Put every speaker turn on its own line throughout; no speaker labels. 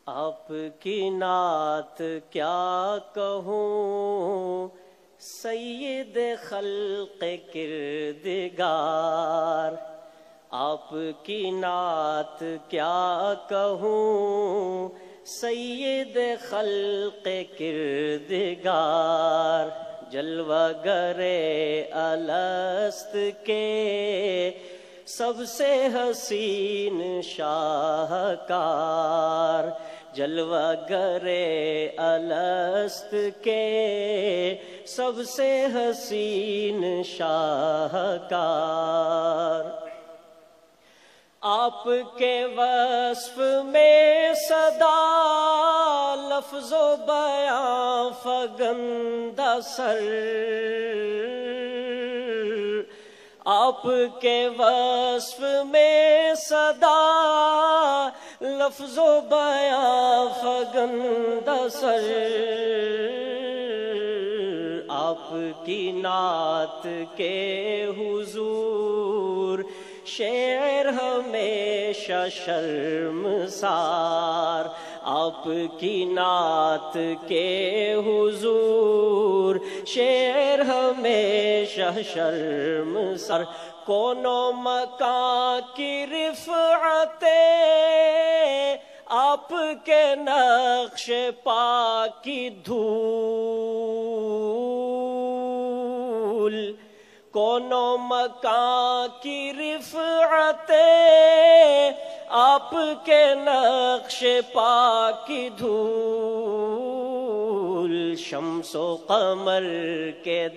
آپ کی نعت کیا کہوں سید خلق کردگار، آپ کی نعت کیا کہوں سید خلق کردگار، جلوہ گرے الست کے سب سے حسین شاہکار، جلوہ گرے الست کے سب سے حسین شاہکار، آپ کے وصف میں صدا لفظ و بیان فگندہ سر، آپ کے وصف میں صدا لفظ و بیان فگندہ سر، آپ کی نعت کے حضور شعر ہمیشہ شرمسار، آپ کی نعت کے حضور شعر ہمیشہ شرمسار، کون و مکان کی رفعتیں آپ کے نقش پا کی دھول، کون و مکان کی رفعتیں آپ کے نقش پا کی دھول، شمس و قمر کے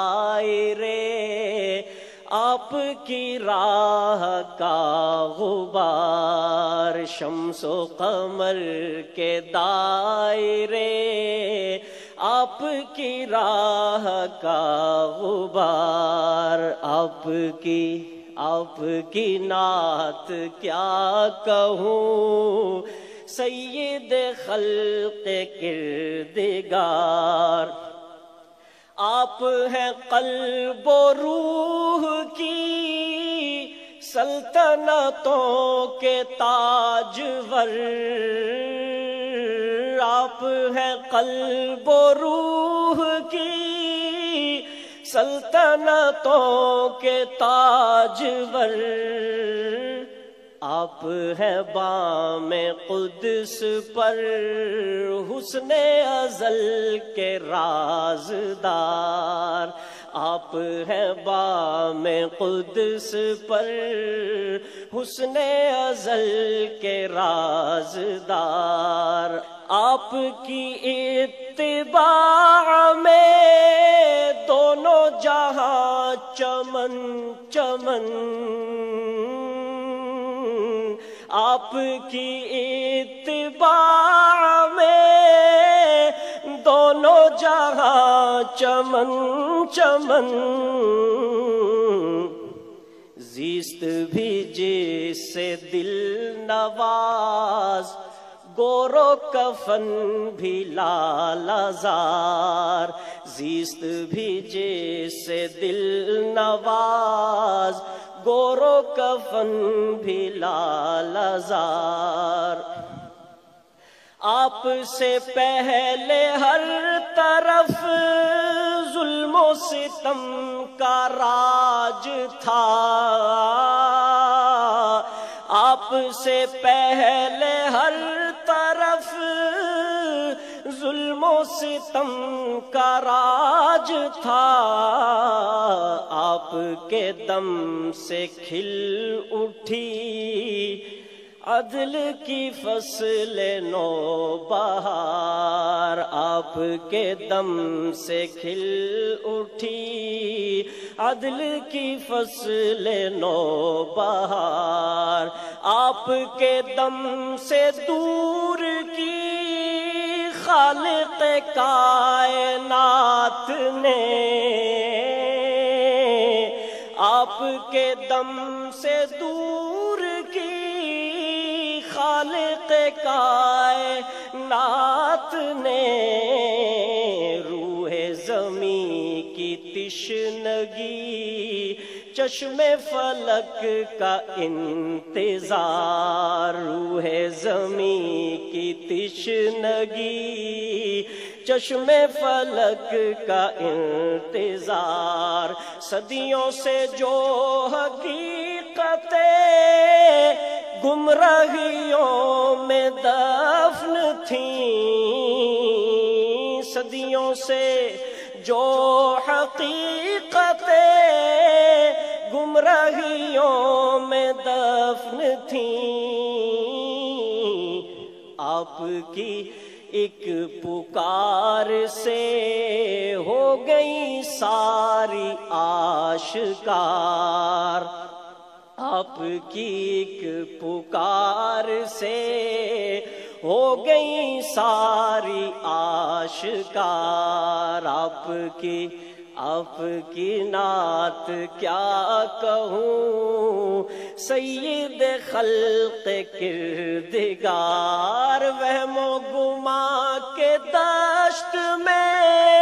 دائرے آپ کی راہ کا غبار، شمس و قمر کے دائرے آپ کی راہ کا غبار، آپ کی نعت کیا کہوں سید خلق کردگار، آپ ہیں قلب و روح کی سلطنتوں کے تاجور، آپ ہیں قلب و روح کی سلطنتوں کے تاجور، آپ ہیں بام قدس پر حسن ازل کے رازدار، آپ ہیں بام قدس پر حسن ازل کے رازدار، آپ کی اتباع میں دونوں جہاں چمن چمن، آپ کی اتباع میں دونوں جہاں چمن چمن، زیست بھی جس سے دل نواز گور و کفن بھی لالا زار، زیست بھی جس سے دل نواز گور و کفن بھی لالا زار، آپ سے پہلے ہر طرف ظلم و ستم کا راج تھا، آپ سے پہلے ہر طرف ظلم و ستم کا راج تھا، آپ کے دم سے کھل اٹھی عدل کی فصل نو بہار، آپ کے دم سے کھل اٹھی عدل کی فصل نو بہار، آپ کے دم سے دور کی خالق کائنات نے، آپ کے دم سے دور کی خالق کائنات نے، روح زمیں کی تشنگی چشم فلک کا انتظار، روح زمیں کی تشنگی، چشم فلک کا انتظار، صدیوں سے جو حقیقت گمراہیوں میں دفن تھیں، صدیوں سے جو حقیقت گمراہیوں میں دفن تھیں، آپ کی ایک پکار سے ہو گئی ساری آشکار، آپ کی ایک پکار سے ہو گئی ساری آشکار، آپ کی نعت کیا کہوں، سید خلق کردگار، وہم و گما کے دشت میں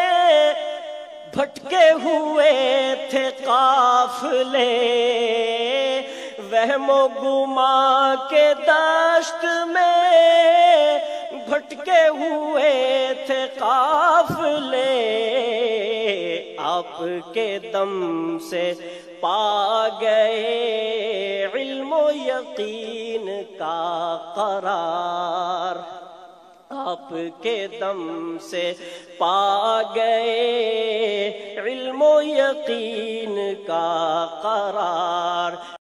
بھٹکے ہوئے تھے قافلے، وہم و گما کے دشت میں بھٹکے ہوئے تھے قافلے، آپ کے دم سے پا گئے علم و یقین کا قرار، آپ کے دم سے پا گئے علم و یقین کا قرار۔